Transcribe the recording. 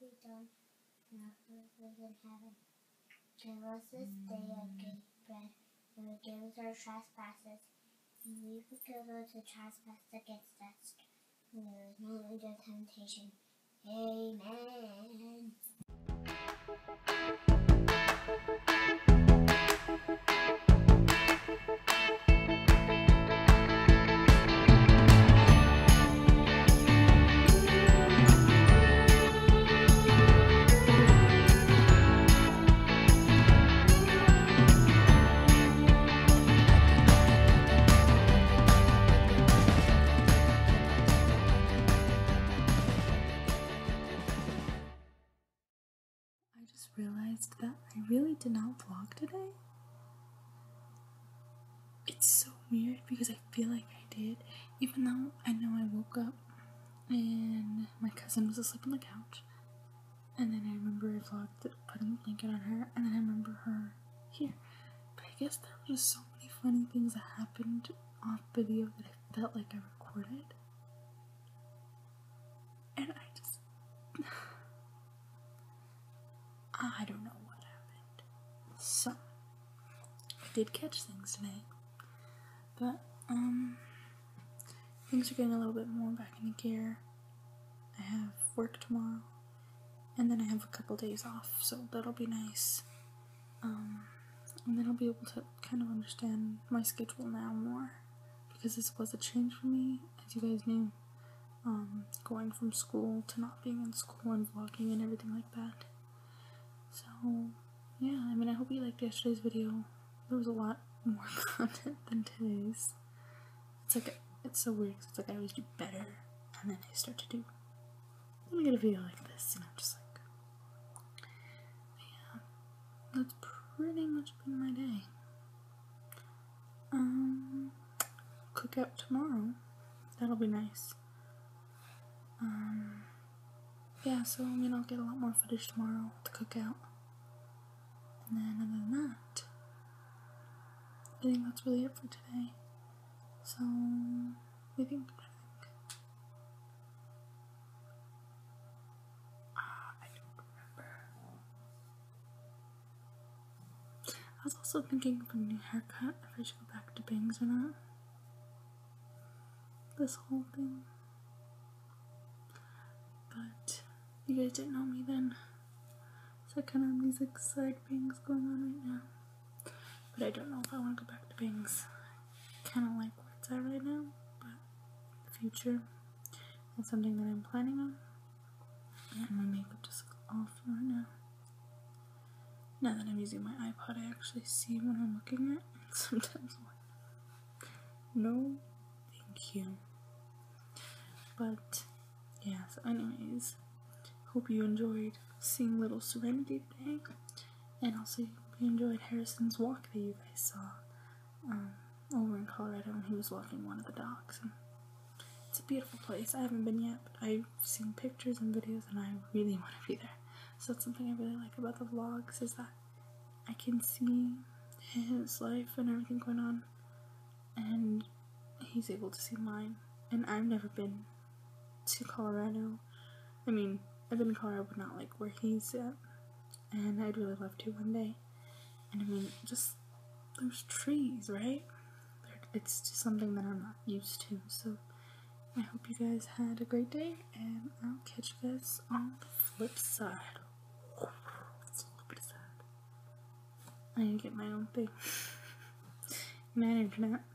be done, and our food was in heaven. Give us this day our daily bread, and forgive us our trespasses, and we forgive those who trespass against us. And there is not into temptation. Amen. I just realized that I really did not vlog today. It's so weird because I feel like I did, even though I know I woke up and my cousin was asleep on the couch, and then I remember I vlogged putting the blanket on her, and then I remember her here. But I guess there were just so many funny things that happened off video that I felt like I recorded, and I don't know what happened. So I did catch things today, but things are getting a little bit more back into gear. I have work tomorrow, and then I have a couple days off, so that'll be nice. And then I'll be able to kind of understand my schedule now more, because this was a change for me, as you guys knew, going from school to not being in school and vlogging and everything like that. So yeah, I mean, I hope you liked yesterday's video. There was a lot more content than today's. It's so weird, because it's like I always do better, and then I start to do, let me get a video like this, and I'm just like, yeah, that's pretty much been my day. Cookout tomorrow, that'll be nice. Yeah, so I mean, I'll get a lot more footage tomorrow with the cookout. And then other than that, I think that's really it for today. So, I think I don't remember. I was also thinking of a new haircut, if I should go back to bangs or not. This whole thing. But you guys didn't know me then. So I kind of have these like side bangs going on right now. But I don't know if I want to go back to bangs. I kind of like where it's at right now, but in the future, that's something that I'm planning on. And my makeup just looks awful right now. Now that I'm using my iPod, I actually see what I'm looking at, and sometimes I'm like, no, thank you. But yeah, so anyways, hope you enjoyed seeing little Serenity today, and also hope you enjoyed Harrison's walk that you guys saw over in Colorado when he was walking one of the dogs. And it's a beautiful place. I haven't been yet, but I've seen pictures and videos, and I really want to be there. So that's something I really like about the vlogs, is that I can see his life and everything going on, and he's able to see mine. And I've never been to Colorado. I mean, I've been in Colorado, but not like where he's at, and I'd really love to one day. And I mean, just, there's trees, right? It's just something that I'm not used to. So I hope you guys had a great day, and I'll catch you guys on the flip side. It's a little bit sad. I need to get my own thing. Man, internet.